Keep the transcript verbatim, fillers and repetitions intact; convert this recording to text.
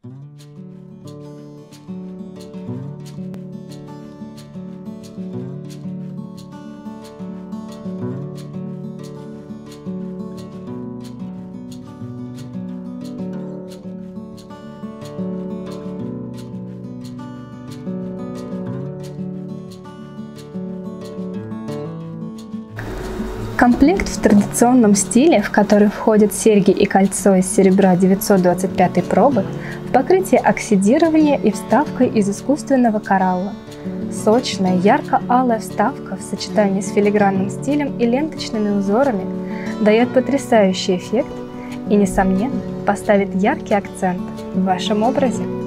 Комплект в традиционном стиле, в который входят серьги и кольцо из серебра девятьсот двадцать пятой пробы, в покрытии оксидирования и вставкой из искусственного коралла. Сочная, ярко-алая вставка в сочетании с филигранным стилем и ленточными узорами дает потрясающий эффект и, несомненно, поставит яркий акцент в вашем образе.